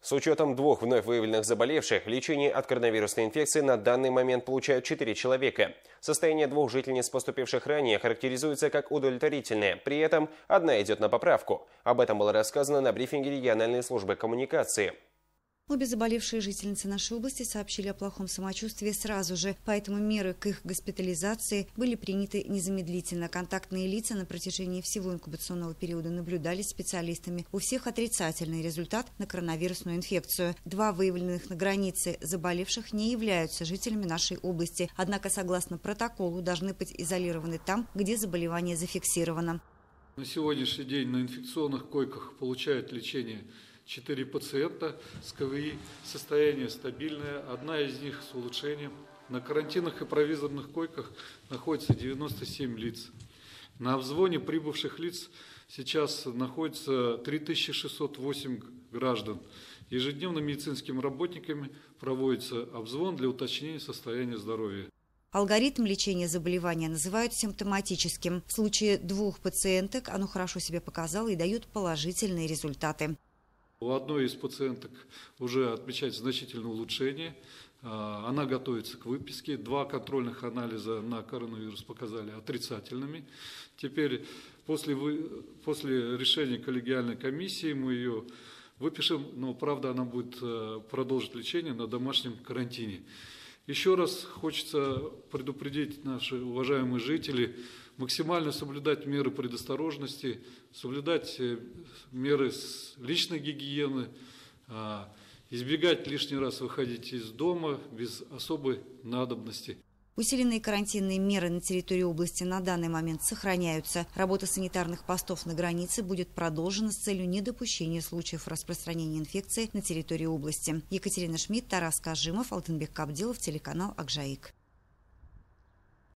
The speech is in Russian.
С учетом 2 вновь выявленных заболевших, лечение от коронавирусной инфекции на данный момент получают 4 человека. Состояние 2 жительниц, поступивших ранее, характеризуется как удовлетворительное. При этом одна идет на поправку. Об этом было рассказано на брифинге региональной службы коммуникации. Обе заболевшие жительницы нашей области сообщили о плохом самочувствии сразу же, поэтому меры к их госпитализации были приняты незамедлительно. Контактные лица на протяжении всего инкубационного периода наблюдались специалистами. У всех отрицательный результат на коронавирусную инфекцию. 2 выявленных на границе заболевших не являются жителями нашей области, однако согласно протоколу должны быть изолированы там, где заболевание зафиксировано. На сегодняшний день на инфекционных койках получают лечение 4 пациента с КВИ, состояние стабильное, 1 из них с улучшением. На карантинных и провизорных койках находится 97 лиц. На обзвоне прибывших лиц сейчас находится 3608 граждан. Ежедневно медицинскими работниками проводится обзвон для уточнения состояния здоровья. Алгоритм лечения заболевания называют симптоматическим. В случае 2 пациенток оно хорошо себя показало и дает положительные результаты. У одной из пациенток уже отмечается значительное улучшение. Она готовится к выписке. 2 контрольных анализа на коронавирус показали отрицательными. Теперь после решения коллегиальной комиссии мы ее выпишем, но правда она будет продолжить лечение на домашнем карантине. Еще раз хочется предупредить наши уважаемые жители максимально соблюдать меры предосторожности, соблюдать меры личной гигиены, избегать лишний раз выходить из дома без особой надобности. Усиленные карантинные меры на территории области на данный момент сохраняются. Работа санитарных постов на границе будет продолжена с целью недопущения случаев распространения инфекции на территории области. Екатерина Шмидт, Тарас Кажимов, Алтынбек Кабдилов, телеканал Акжаик.